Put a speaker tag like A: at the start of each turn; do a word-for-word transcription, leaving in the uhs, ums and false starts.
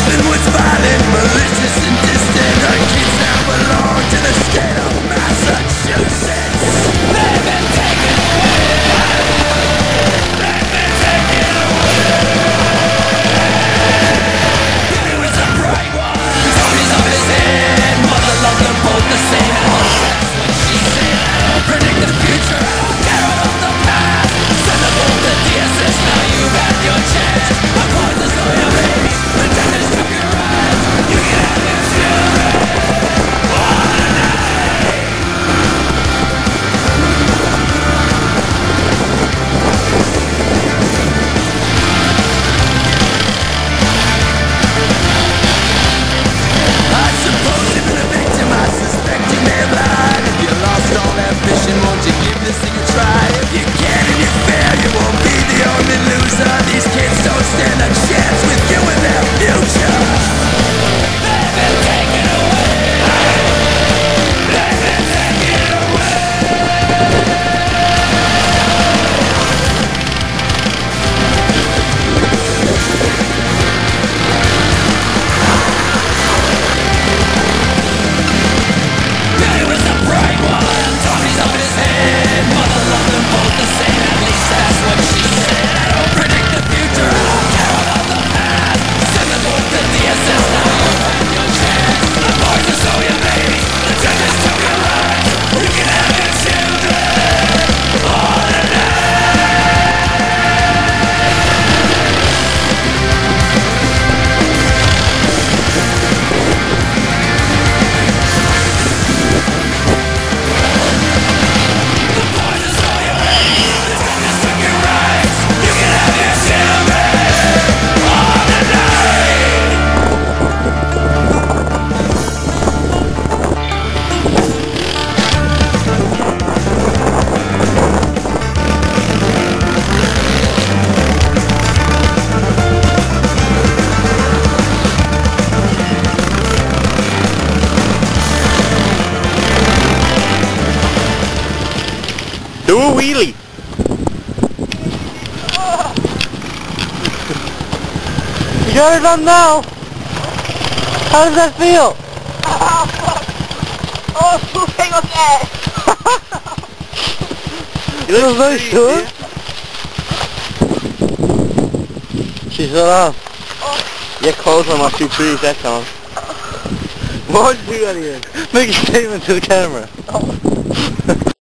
A: Nothing was violent, malicious and distant. Our kids now belong to the state of Massachusetts. They've been taken away. They've been taken away. He was a bright one, Tony's of his head. Mother loved them both the same. And hope that's what she said. I don't predict the future, I don't care about the past. Send them both to D S S, now you've had your chance. I'm going to slow your baby, the dentist took your eyes. You can have your children all the night. I suppose you've been a victim, I suspect you may have lied. If you lost all ambition, won't you give this thing a try? If you can and you fail, you won't be the only loser. These kids don't stand a chance with you and their future. They've been taken away. They've been taken away. Billy was a bright one, Tommy's up his head. Mother loved them both the same, at least that's what she said. I don't predict the future, I don't care about the past. Send them both to D S S, now you've had your chance. The boys will show you, baby, the judges took your life. You can have your children all the
B: Do a wheelie. You got it on now. How does that feel?
C: Oh, hang on there.
B: You look very sure. She's not off. Your clothes on my two trees, that's on. What did you do out here? Make a statement to the camera.